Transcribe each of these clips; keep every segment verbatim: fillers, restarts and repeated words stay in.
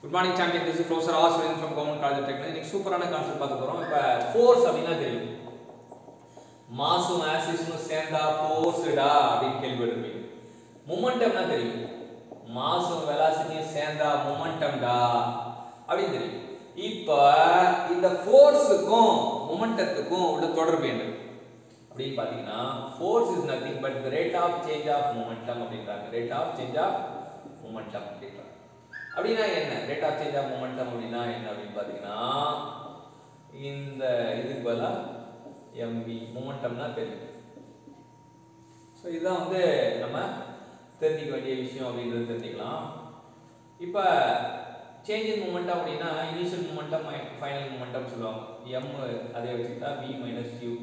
Good morning champion, this is Professor R. Suren from Government College of Technology. இன்னைக்கு சூப்பரான concept பார்க்க போறோம். இப்ப ஃபோர்ஸ் அப்படினா தெரியும். மாஸும் ஆக்சிஸும் சேர்ந்தா ஃபோர்ஸ்டா அப்படி கேள்விப்பட்டிருப்பீங்க. மொமெண்டம்னா தெரியும். மாஸும் வெலாசிட்டியும் சேர்ந்தா மொமெண்டம்டா அப்படி தெரியும். இப்ப இந்த ஃபோர்ஸ்க்கும் மொமெண்டத்துக்கும் உள்ள தொடர்பு என்ன அப்படினு பாத்தீங்கன்னா force is nothing but the rate of change of momentum அப்படின்றாங்க. rate of change of momentum அப்படின்றாங்க. அப்படினா என்ன rate of change of momentum அப்படினா என்ன அப்படினு பாத்தீங்கன்னா இந்த இதுக்கு பதிலா mv momentumனா தெரியும். சோ இதுதான் வந்து நம்ம தெரிஞ்சிக்க வேண்டிய விஷயம் அப்படின்றது தெரிஞ்சிக்கலாம். இப்ப change in momentum அப்படினா initial momentum final momentum சொல்லுவாங்க. m அதே வச்சுட்டா v minus q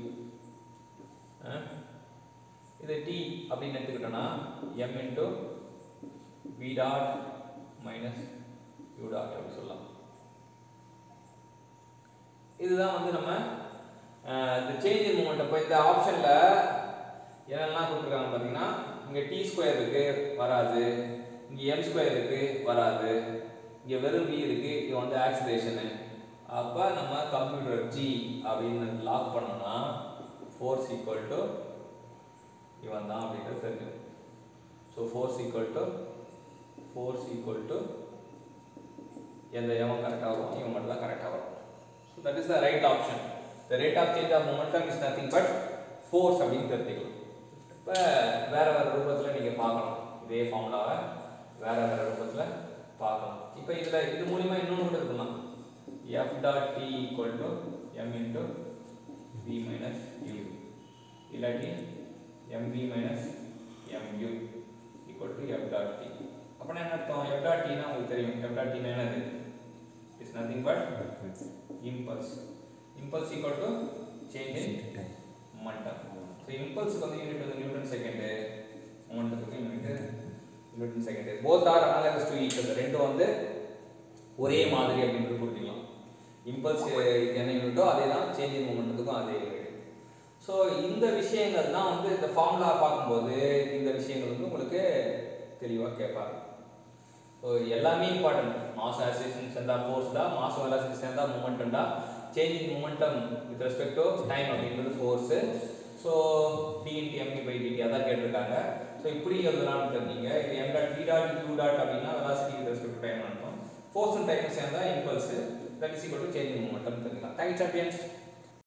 இது t அப்படினு எடுத்துக்கிட்டோம்னா m into v dot minus u dot அப்படி சொல்லலாம். இதுதான் வந்து நம்ம the change in momentum. இப்போ இந்த ஆப்ஷன்ல என்னெல்லாம் கொடுத்திருக்காங்க பாத்தீங்கன்னா இங்க t ஸ்கொயர் இருக்கு வராது, இங்க m ஸ்கொயர் இருக்கு வராது, இங்க வெறும் v இருக்கு, இது வந்து ஆக்சிலரேஷன். அப்ப நம்ம கம்ப்யூட்டர் g அப்படினு லாக் பண்ணோம்னா force equal to இவன் தான் அப்படின்றது தெரியும். So force equal to force equal to எந்த எவன் கரெக்டா வரும் இவன் மட்டும் தான் கரெக்டா வரும். So that is the right option. The rate of change of momentum is nothing but force அப்படினு தெரிஞ்சுக்கலாம். இப்ப வேற வேற ரூபத்துல நீங்க பார்க்கலாம். இதே ஃபார்முலாவை வேற வேற ரூபத்துல பார்க்கலாம். இப்போ இதுல இது மூலமா இன்னொரு கூட இருக்கலாம். F dot t equal to m into v minus u இல்லாட்டி mv minus mu equal to f dot t. அப்பனா என்ன அர்த்தம்? f dot t னா உங்களுக்கு தெரியும். f dot t னா என்னது? Is nothing but impulse. Impulse equal to change in momentum. So impulse க்கு வந்து யூனிட் வந்து நியூட்டன் செகண்ட், மொமெண்டத்துக்கு unit newton second. both are analogous to each other. ரெண்டும் வந்து ஒரே மாதிரி அப்படினு புரிஞ்சுக்கலாம். impulse என்ன யூனிட்டோ அதேதான் சேஞ்ச் இன் மொமெண்டத்துக்கும் அதே யூனிட். சோ இந்த விஷயங்கள் தான் வந்து இந்த ஃபார்முலா பாக்கும்போது இந்த விஷயங்கள் வந்து உங்களுக்கு தெளிவா கேட்பாங்க. சோ எல்லாமே இம்பார்ட்டன்ட். மாஸ் ஆக்சிலரேஷன் சேர்ந்தா ஃபோர்ஸ் தான், மாஸ் வெலாசிட்டி சேர்ந்தா மொமெண்டம் தான், change in momentum with respect to time அப்படிங்கிறது force. So d into mv by dt அத கேட்டிருக்காங்க. சோ இப்படி எழுதலாம்னு தெரிஞ்சீங்க. இது m dot v dot u dot அப்படினா velocity with respect to time அர்த்தம். ஃபோர்ஸ் அண்ட் டைம் சேர்ந்தா impulse, that is equal to change in momentum தெரிஞ்சுக்கலாம். Thank you champions.